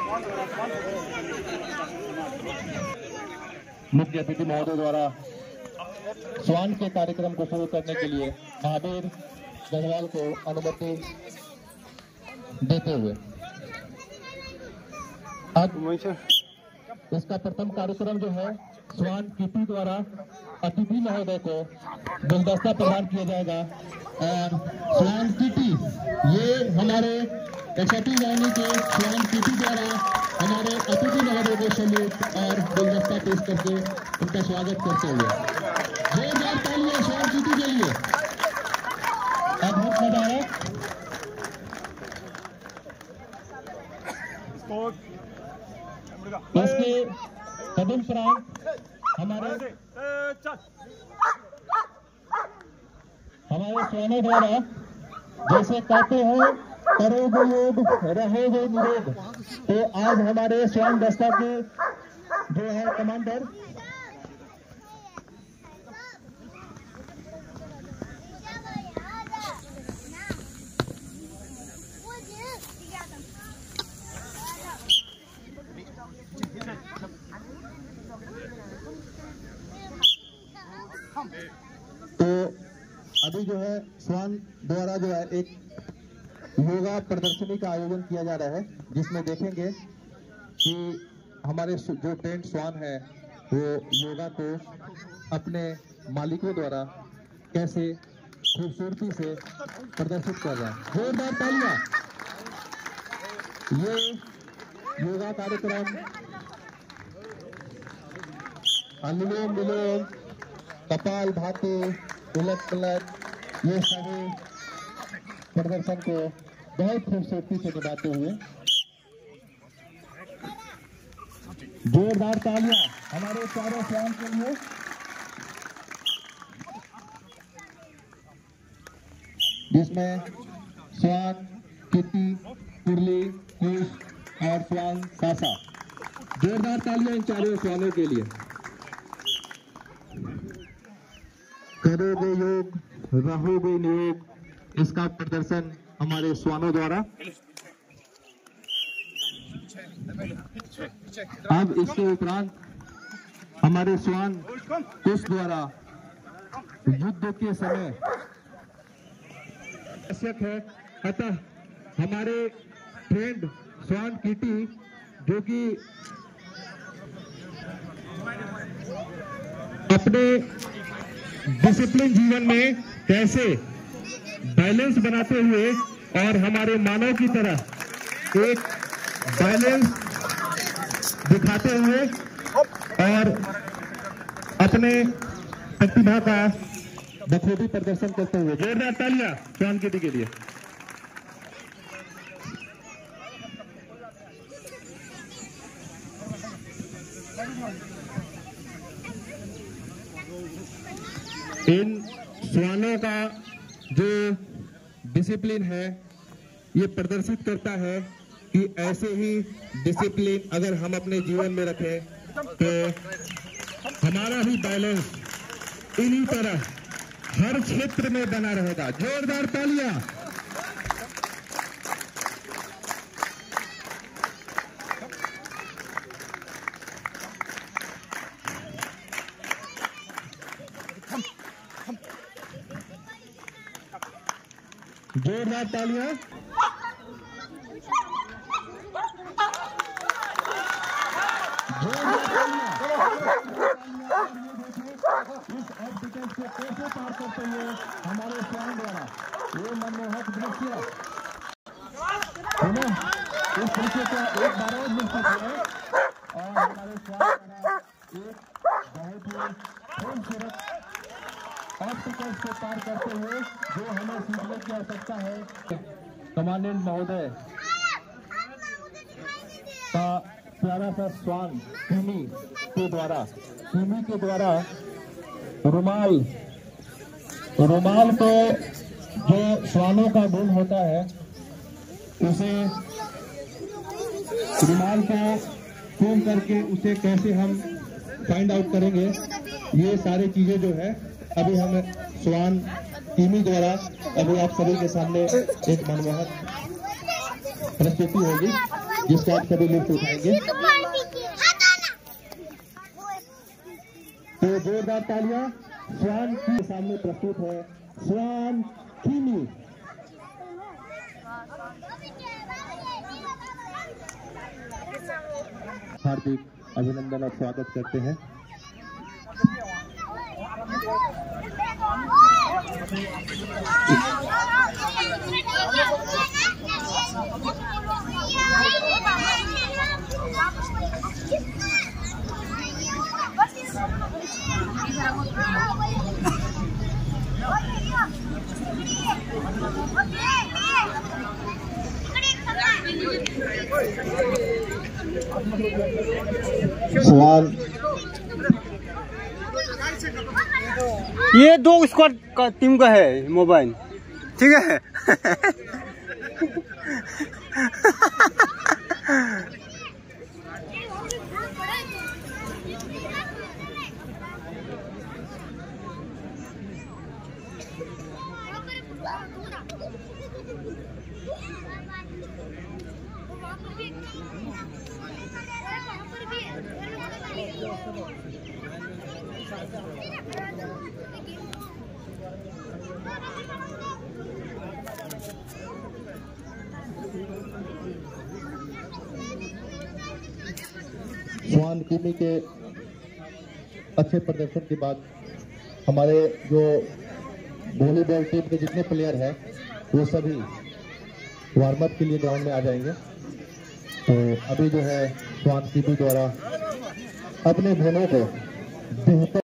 मुख्य अतिथि महोदय द्वारा स्वान के कार्यक्रम को शुरू करने के लिए महावीर गढ़वाल को अनुमति देते हुए अब इसका प्रथम कार्यक्रम जो है स्वान कीटी द्वारा अतिथि महोदय को गुलदस्ता प्रदान किया जाएगा। और स्वान कीटी ये हमारे कचहरी वाहिनी के स्वान कीटी द्वारा हमारे अतिथि महोदय को सैल्यूट और गुलदस्ता पेश करके उनका स्वागत करते हुए जोरदार तालियां स्वान कीटी के लिए। अद्भुत नजारा। इसके तदुपरांत हमारे स्वानों द्वारा जैसे कहते हैं करोगे योग रहोगे निरोग, तो आज हमारे स्वान दस्ता के जो है कमांडर तो अभी जो है स्वान द्वारा जो है एक योगा प्रदर्शनी का आयोजन किया जा रहा है, जिसमें देखेंगे कि हमारे जो ट्रेंड स्वान है वो योगा को अपने मालिकों द्वारा कैसे खूबसूरती से प्रदर्शित कर रहे हैं। जोरदार तालियां। ये योगा कार्यक्रम अनुलोम विलोम, कपाल भाती, उलट पलट, ये सभी प्रदर्शन को बहुत खूबसूरती से निभाते हुए जोरदार तालियां हमारे चारों स्वान के लिए। जिसमें स्वान कीटी, कुरली, कुश और स्वान सासा। जोरदार तालियां इन चारों स्वानों के लिए। करोगे योग रहोगे निरोग, इसका प्रदर्शन हमारे स्वानों द्वारा। अब इसके उपरांत हमारे स्वान कुश द्वारा युद्ध के समय आवश्यक है, अतः हमारे ट्रेंड स्वान कीटी जो कि अपने डिसिप्लिन जीवन में कैसे बैलेंस बनाते हुए और हमारे मानव की तरह एक बैलेंस दिखाते हुए और अपने प्रतिभा का बखूबी प्रदर्शन करते हुए जोरदार तालियां स्वान कीटी के लिए। इन स्वानों का जो डिसिप्लिन है ये प्रदर्शित करता है कि ऐसे ही डिसिप्लिन अगर हम अपने जीवन में रखें तो हमारा भी बैलेंस इन्हीं तरह हर क्षेत्र में बना रहेगा। जोरदार तालियां। जोरदार तालियां। इस ऑब्स्टिकल से कैसे पार करते हुए हमारे स्वान द्वारा ये मनमोहक दृश्य इस दृश्य का एक बार और मिल सकता है और हमारे स्वान द्वारा एक बहुत ही खूबसूरत ऑब्स्टिकल से पार करते हुए जो हमें सीखने की आवश्यकता है। कमांडेंट महोदय का प्यारा सा स्वान सीमी के द्वारा रुमाल को जो स्वानों का गुण होता है उसे रुमाल को फोम करके उसे कैसे हम फाइंड आउट करेंगे, ये सारी चीजें जो है अभी हम स्वान टीमी द्वारा अभी आप सभी के सामने एक मनमोहक प्रस्तुति होगी। जिसको आप सभी लिफ्ट उठाएंगे। तो जोरदार तालियां स्वान के सामने प्रस्तुत है स्वान कीमी। हार्दिक अभिनंदन और स्वागत करते हैं। स्वान ये 2 स्क्वाड का टीम का है मोबाइल, ठीक है। स्वान कीमी के अच्छे प्रदर्शन के बाद हमारे जो वॉलीबॉल टीम के जितने प्लेयर हैं वो सभी वार्म अप के लिए ग्राउंड में आ जाएंगे। तो अभी जो है स्वान कीमी द्वारा अपने बहनों को बेहतर